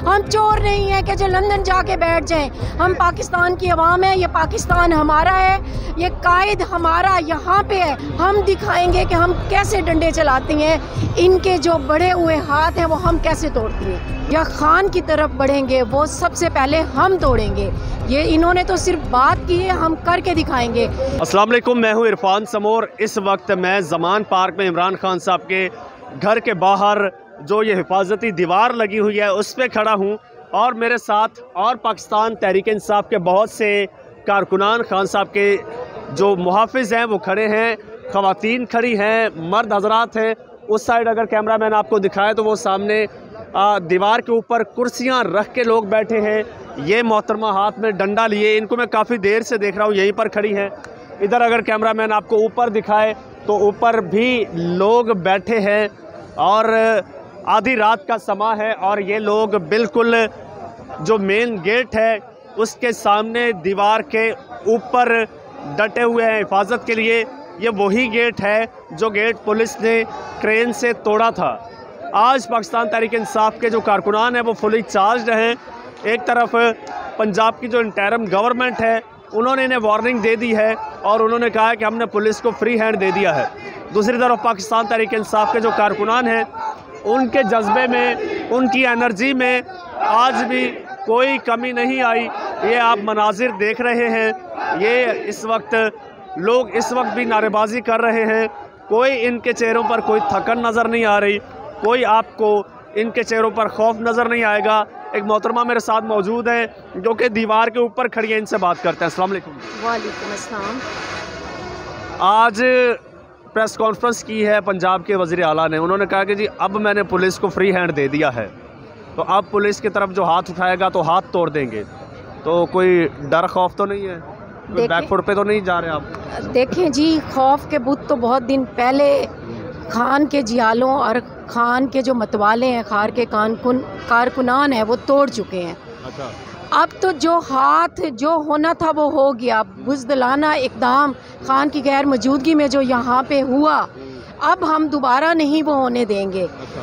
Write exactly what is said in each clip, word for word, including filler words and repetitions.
हम चोर नहीं हैं कि जो लंदन जाके बैठ जाएं। हम पाकिस्तान की आवाम है, ये पाकिस्तान हमारा है, ये कायद हमारा यहाँ पे है। हम दिखाएंगे कि हम कैसे डंडे चलाती हैं, इनके जो बढ़े हुए हाथ हैं वो हम कैसे तोड़ती हैं। या खान की तरफ बढ़ेंगे वो सबसे पहले हम तोड़ेंगे। ये इन्होंने तो सिर्फ बात की है, हम करके दिखाएंगे। अस्सलाम वालेकुम, मैं हूँ इरफान समोर। इस वक्त मैं ज़मान पार्क में इमरान खान साहब के घर के बाहर जो ये हिफाजती दीवार लगी हुई है उस पर खड़ा हूँ, और मेरे साथ और पाकिस्तान तहरीक इंसाफ के बहुत से कारकुनान खान साहब के जो मुहाफिज हैं वो खड़े हैं, ख़वातीन खड़ी हैं, मर्द हजरात हैं। उस साइड अगर कैमरा मैन आपको दिखाए तो वो सामने आ, दीवार के ऊपर कुर्सियाँ रख के लोग बैठे हैं। ये मोहतरमा हाथ में डंडा लिए, इनको मैं काफ़ी देर से देख रहा हूँ, यहीं पर खड़ी हैं। इधर अगर कैमरा मैन आपको ऊपर दिखाए तो ऊपर भी लोग बैठे हैं, और आधी रात का समा है और ये लोग बिल्कुल जो मेन गेट है उसके सामने दीवार के ऊपर डटे हुए हैं हिफाजत के लिए। ये वही गेट है जो गेट पुलिस ने क्रेन से तोड़ा था। आज पाकिस्तान तहरीक इंसाफ के जो कारकुनान हैं वो फुली चार्ज हैं। एक तरफ पंजाब की जो इंटरिम गवर्नमेंट है उन्होंने इन्हें वार्निंग दे दी है और उन्होंने कहा है कि हमने पुलिस को फ्री हैंड दे दिया है। दूसरी तरफ पाकिस्तान तहरीक इंसाफ के जो कारकुनान हैं उनके जज्बे में, उनकी एनर्जी में आज भी कोई कमी नहीं आई। ये आप मनाजिर देख रहे हैं, ये इस वक्त लोग इस वक्त भी नारेबाजी कर रहे हैं। कोई इनके चेहरों पर कोई थकन नज़र नहीं आ रही, कोई आपको इनके चेहरों पर खौफ नज़र नहीं आएगा। एक मोहतरमा मेरे साथ मौजूद है जो कि दीवार के ऊपर खड़ी है, इनसे बात करते हैं। अस्सलाम वालेकुम। वालेकुम अस्सलाम। आज प्रेस कॉन्फ्रेंस की है पंजाब के वज़ीर आला ने, उन्होंने कहा कि जी अब मैंने पुलिस को फ्री हैंड दे दिया है, तो अब पुलिस की तरफ जो हाथ उठाएगा तो हाथ तोड़ देंगे। तो कोई डर खौफ तो नहीं है, बैकफुट पे तो नहीं जा रहे आप? देखें जी, खौफ के बुत तो बहुत दिन पहले खान के जियालों और खान के जो मतवाले हैं, खार के कानकुन कारकुनान हैं वो तोड़ चुके हैं। अच्छा। अब तो जो हाथ जो होना था वो हो गया। बुज़दिलाना इक़दाम खान की गैर मौजूदगी में जो यहाँ पे हुआ, अब हम दोबारा नहीं वो होने देंगे।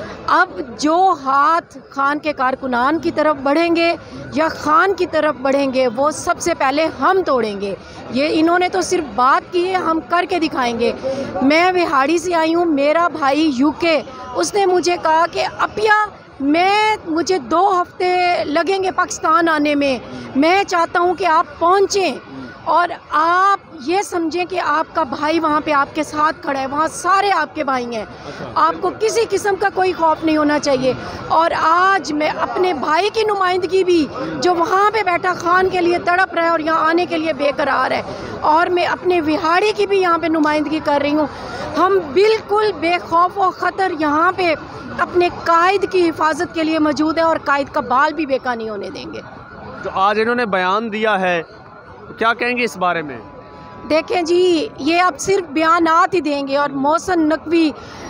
अब जो हाथ खान के कारकुनान की तरफ बढ़ेंगे या खान की तरफ बढ़ेंगे वो सबसे पहले हम तोड़ेंगे। ये इन्होंने तो सिर्फ बात की है, हम करके दिखाएंगे। मैं बिहाड़ी से आई हूँ, मेरा भाई यूके, उसने मुझे कहा कि अपिया मैं मुझे दो हफ्ते लगेंगे पाकिस्तान आने में, मैं चाहता हूँ कि आप पहुँचें और आप ये समझें कि आपका भाई वहाँ पे आपके साथ खड़ा है, वहाँ सारे आपके भाई हैं। आपको किसी किस्म का कोई खौफ नहीं होना चाहिए। और आज मैं अपने भाई की नुमाइंदगी भी जो वहाँ पे बैठा खान के लिए तड़प रहा है और यहाँ आने के लिए बेकरार है, और मैं अपने विहाड़ी की भी यहाँ पे नुमाइंदगी कर रही हूँ। हम बिल्कुल बेखौफ व ख़तर यहाँ पे अपने कायद की हिफाजत के लिए मौजूद है और कायद का बाल भी बेका नहीं होने देंगे। जो आज इन्होंने बयान दिया है क्या कहेंगे इस बारे में? देखें जी, ये अब सिर्फ बयानात ही देंगे और मोहसिन नकवी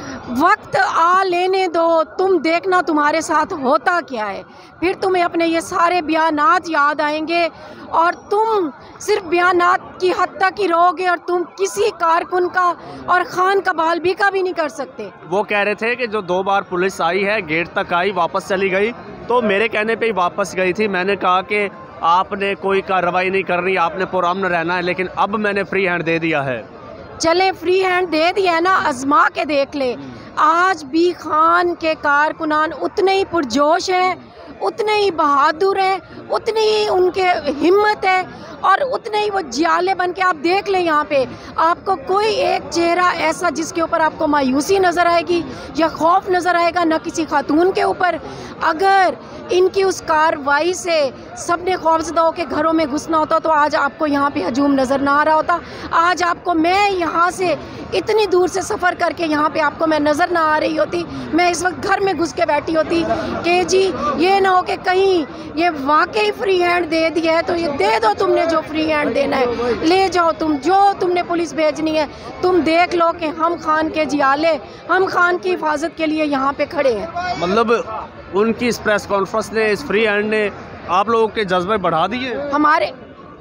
वक्त आ लेने दो, तुम देखना तुम्हारे साथ होता क्या है। फिर तुम्हें अपने ये सारे बयानात याद आएंगे और तुम सिर्फ बयानात की हद तक ही रहोगे और तुम किसी कारकुन का और खान का बाल भी का भी नहीं कर सकते। वो कह रहे थे कि जो दो बार पुलिस आई है, गेट तक आई, वापस चली गई, तो मेरे कहने पे ही वापस गई थी। मैंने कहा कि आपने कोई कार्रवाई नहीं करनी, आपने पुरअमन रहना है, लेकिन अब मैंने फ्री हैंड दे दिया है। चले फ्री हैंड दे दिया है ना, आजमा के देख ले। आज भी खान के कारकुनान उतने ही पुरजोश हैं, उतने ही बहादुर हैं, उतनी ही उनके हिम्मत है और उतने ही वो जियाले बन के आप देख लें। यहाँ पे आपको कोई एक चेहरा ऐसा जिसके ऊपर आपको मायूसी नज़र आएगी या खौफ नज़र आएगा, ना किसी खातून के ऊपर। अगर इनकी उस कार्रवाई से सबने खौफजदा होकर घरों में घुसना होता तो आज आपको यहाँ पे हजूम नज़र ना आ रहा होता। आज आपको मैं यहाँ से इतनी दूर से सफ़र करके यहाँ पे आपको मैं नज़र ना आ रही होती, मैं इस वक्त घर में घुस के बैठी होती कि जी ये ना हो कि कहीं ये वाकई फ्री हैंड दे दिया है तो ये दे दो, तुमने जो फ्री हैंड देना है ले जाओ, तुम जो तुमने पुलिस भेजनी है तुम देख लो कि हम खान के जियाले, हम खान की हिफाजत के लिए यहाँ पे खड़े हैं। मतलब उनकी इस प्रेस कॉन्फ्रेंस ने, इस फ्री हैंड ने आप लोगों के जज्बे बढ़ा दिए। हमारे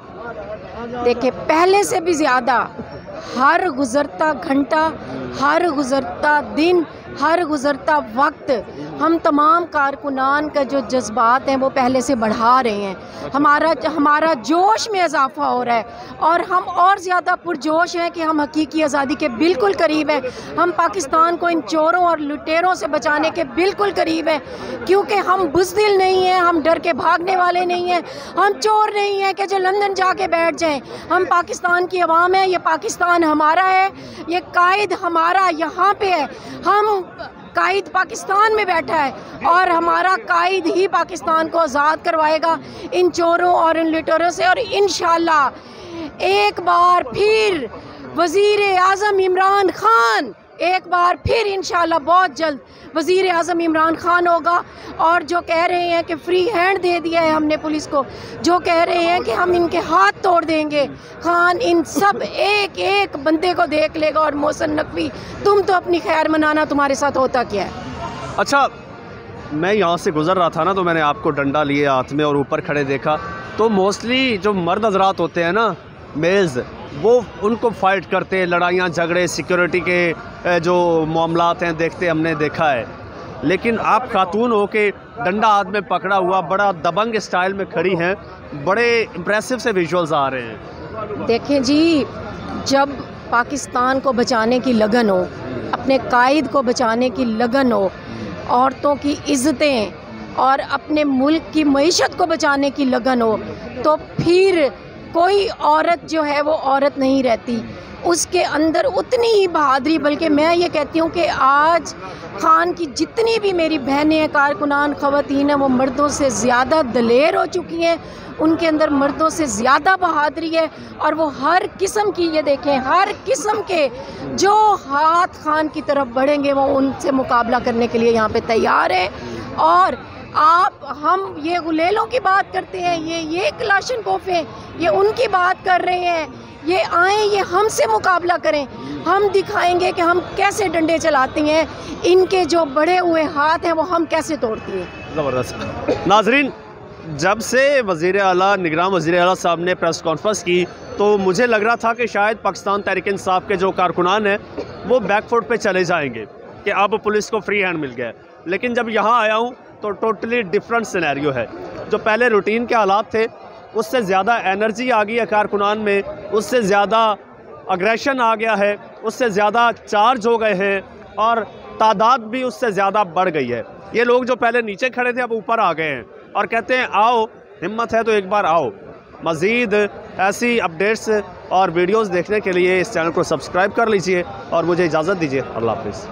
देखिए पहले से भी ज़्यादा हर गुज़रता घंटा, हर गुज़रता दिन, हर गुज़रता वक्त हम तमाम कारकुनान का जो जज्बात हैं वो पहले से बढ़ा रहे हैं। हमारा हमारा जोश में इजाफा हो रहा है और हम और ज़्यादा पुरजोश हैं कि हम हकीकी आज़ादी के बिल्कुल करीब हैं। हम पाकिस्तान को इन चोरों और लुटेरों से बचाने के बिल्कुल करीब हैं, क्योंकि हम बुज़दिल नहीं हैं, हम डर के भागने वाले नहीं हैं, हम चोर नहीं हैं कि जो लंदन जाके बैठ जाएं। हम पाकिस्तान की आवाम है, ये पाकिस्तान हमारा है, ये कायद हमारा यहाँ पे है। हम कायद पाकिस्तान में बैठा है और हमारा कायद ही पाकिस्तान को आज़ाद करवाएगा इन चोरों और इन लुटेरों से। और इंशाअल्लाह एक बार फिर वज़ीर आज़म इमरान खान, एक बार फिर इंशाअल्लाह बहुत जल्द वज़ीर आज़म इमरान खान होगा। और जो कह रहे हैं कि फ्री हैंड दे दिया है हमने पुलिस को, जो कह रहे हैं कि हम इनके हाथ तोड़ देंगे, खान इन सब एक एक बंदे को देख लेगा। और मोहसिन नकवी, तुम तो अपनी खैर मनाना, तुम्हारे साथ होता क्या है। अच्छा, मैं यहाँ से गुज़र रहा था ना, तो मैंने आपको डंडा लिए हाथ में और ऊपर खड़े देखा, तो मोस्टली जो मर्द हज़रात होते हैं ना, मेल्स, वो उनको फाइट करते हैं, लड़ाइयाँ झगड़े सिक्योरिटी के जो मामलात हैं देखते हमने देखा है। लेकिन आप खातून हो के डंडा हाथ में पकड़ा हुआ बड़ा दबंग स्टाइल में खड़ी हैं, बड़े इम्प्रेसिव से विजुअल्स आ रहे हैं। देखें जी, जब पाकिस्तान को बचाने की लगन हो, अपने कायद को बचाने की लगन हो, औरतों की इज़्ज़तें और अपने मुल्क की मईशत को बचाने की लगन हो, तो फिर कोई औरत जो है वो औरत नहीं रहती, उसके अंदर उतनी ही बहादुरी। बल्कि मैं ये कहती हूँ कि आज खान की जितनी भी मेरी बहनें हैं, कारकुनान ख़वातीन हैं, वो मर्दों से ज़्यादा दलेर हो चुकी हैं, उनके अंदर मर्दों से ज़्यादा बहादुरी है। और वो हर किस्म की, ये देखें, हर किस्म के जो हाथ खान की तरफ बढ़ेंगे वो उनसे मुकाबला करने के लिए यहाँ पे तैयार है। और आप हम ये गुलेलों की बात करते हैं, ये ये क्लाशनकोफ हैं, ये उनकी बात कर रहे हैं, ये आएँ, ये हमसे मुकाबला करें, हम दिखाएंगे कि हम कैसे डंडे चलाते हैं, इनके जो बड़े हुए हाथ हैं वो हम कैसे तोड़ते हैं। ज़बरदस्त। नाज़रीन, जब से वज़ीर आला निगरान वज़ीर आला साहब ने प्रेस कॉन्फ्रेंस की तो मुझे लग रहा था कि शायद पाकिस्तान तहरीक इंसाफ के जो कारकुनान हैं वो बैकफुट पे चले जाएंगे कि अब पुलिस को फ्री हैंड मिल गया। लेकिन जब यहाँ आया हूँ तो टोटली डिफरेंट सिनेरियो है। जो पहले रूटीन के हालात थे उससे ज़्यादा एनर्जी आ गई है कारकुनान में, उससे ज़्यादा अग्रेशन आ गया है, उससे ज़्यादा चार्ज हो गए हैं और तादाद भी उससे ज़्यादा बढ़ गई है। ये लोग जो पहले नीचे खड़े थे अब ऊपर आ गए हैं और कहते हैं आओ, हिम्मत है तो एक बार आओ। मज़ीद ऐसी अपडेट्स और वीडियोस देखने के लिए इस चैनल को सब्सक्राइब कर लीजिए और मुझे इजाज़त दीजिए। अल्लाह हाफ़िज़।